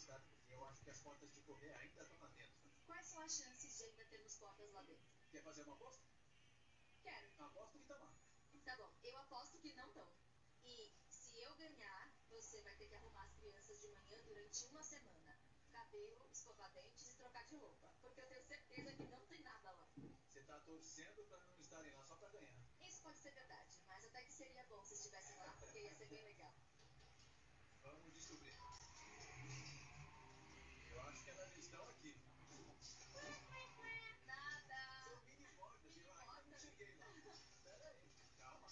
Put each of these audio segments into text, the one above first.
sabe? Porque eu acho que as portas de correr ainda estão lá dentro. Quais são as chances de ainda termos portas lá dentro? Quer fazer uma aposta? Quero. Aposto que tá lá. Tá bom, eu aposto que não estão. E se eu ganhar, você vai ter que arrumar as crianças de manhã durante uma semana. Cabelo, escovar dentes e trocar de roupa. Porque eu tenho certeza que não tem nada lá. Você tá torcendo pra não estarem lá só pra ganhar. Isso pode ser verdade, mas até que seria bom se estivessem lá, porque ia ser bem legal. Vamos descobrir. Eu acho que elas estão aqui. Nada. São mini portas e eu ainda não cheguei lá. Pera aí, calma.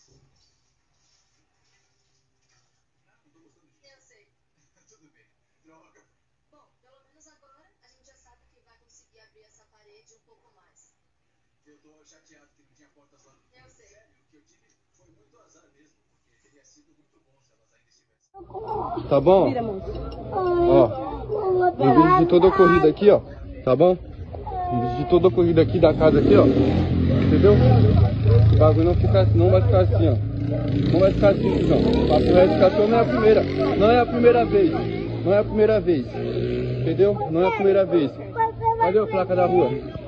Não tô gostando disso. Eu sei. Tudo bem. Droga. Bom, pelo menos agora a gente já sabe que vai conseguir abrir essa parede um pouco mais. Eu tô chateado que não tinha portas lá. Eu sei. Sério, o que eu tive foi muito azar mesmo, porque teria sido muito bom se elas ainda estivessem. Tá bom? Vira, moço. Ó, no vídeo de toda a corrida aqui, ó, tá bom? No vídeo de toda a corrida aqui da casa aqui, ó, entendeu? O bagulho não vai ficar assim, ó. Não vai ficar assim, Cusão. A retificação não é a primeira. Não é a primeira vez. Não é a primeira vez. Entendeu? Não é a primeira vez. Cadê a placa da rua?